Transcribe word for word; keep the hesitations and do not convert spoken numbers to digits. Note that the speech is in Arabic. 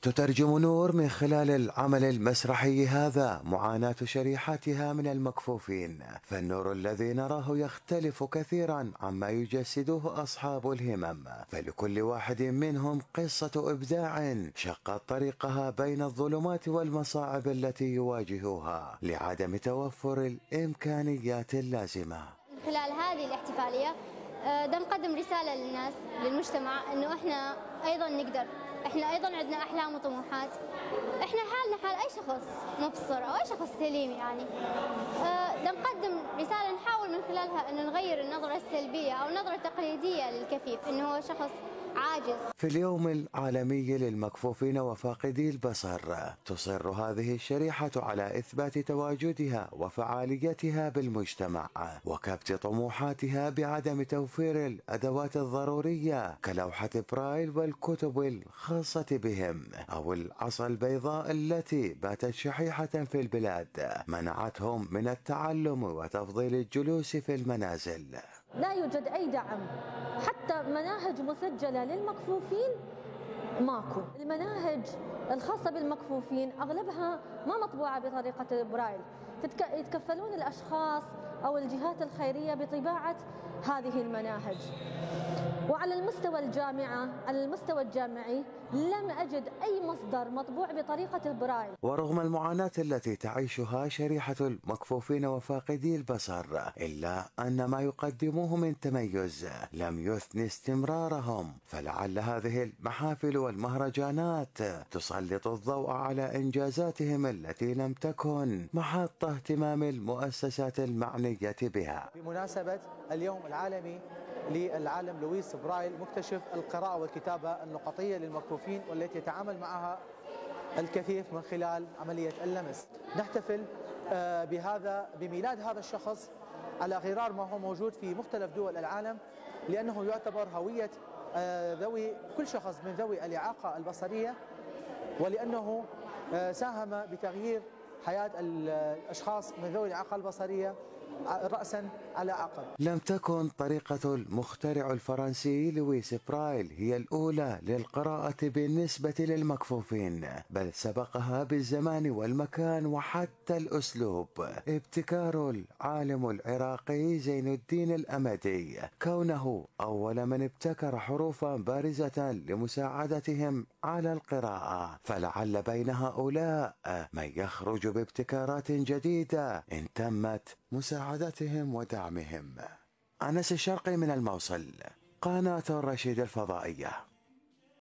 تترجم نور من خلال العمل المسرحي هذا معاناة شريحتها من المكفوفين، فالنور الذي نراه يختلف كثيرا عما يجسده أصحاب الهمم، فلكل واحد منهم قصة إبداع شقت طريقها بين الظلمات والمصاعب التي يواجهوها لعدم توفر الإمكانيات اللازمة. من خلال هذه الاحتفالية ده نقدم رسالة للناس للمجتمع إنه إحنا أيضا نقدر، إحنا أيضا عندنا أحلام وطموحات، إحنا حالنا حال أي شخص مبصر أو أي شخص سليم يعني. ده نقدم رسالة نحاول من خلالها إنه نغير النظرة السلبية أو النظرة التقليدية للكفيف إنه هو شخص عاجز. في اليوم العالمي للمكفوفين وفاقدي البصر تصر هذه الشريحة على إثبات تواجدها وفعاليتها بالمجتمع وكبت طموحاتها بعدم توفير الأدوات الضرورية كلوحة برايل والكتب الخاصة بهم أو العصا البيضاء التي باتت شحيحة في البلاد منعتهم من التعلم وتفضيل الجلوس في المنازل. لا يوجد أي دعم، حتى مناهج مسجلة للمكفوفين ماكو. المناهج الخاصة بالمكفوفين أغلبها ما مطبوعة بطريقة برايل، يتكفلون الأشخاص أو الجهات الخيرية بطباعة هذه المناهج. وعلى المستوى الجامعة على المستوى الجامعي لم أجد أي مصدر مطبوع بطريقة برايل. ورغم المعاناة التي تعيشها شريحة المكفوفين وفاقدي البصر إلا أن ما يقدموه من تميز لم يثني استمرارهم، فلعل هذه المحافل والمهرجانات تسلط الضوء على إنجازاتهم التي لم تكن محط اهتمام المؤسسات المعنية بها. بمناسبة اليوم العالمي للعالم لويس برايل مكتشف القراءة والكتابة النقطية للمكفوفين والتي يتعامل معها الكفيف من خلال عملية اللمس، نحتفل بهذا بميلاد هذا الشخص على غرار ما هو موجود في مختلف دول العالم، لأنه يعتبر هوية ذوي كل شخص من ذوي الإعاقة البصرية، ولأنه ساهم بتغيير حياة الأشخاص من ذوي الإعاقة البصرية رأسا على عقب. لم تكن طريقة المخترع الفرنسي لويس برايل هي الأولى للقراءة بالنسبة للمكفوفين، بل سبقها بالزمان والمكان وحتى الأسلوب ابتكار العالم العراقي زين الدين الأمدي، كونه أول من ابتكر حروفا بارزة لمساعدتهم على القراءة، فلعل بين هؤلاء من يخرج بابتكارات جديدة إن تمت مساعدتهم ودعمهم. أنس الشرقي من الموصل، قناة الرشيد الفضائية.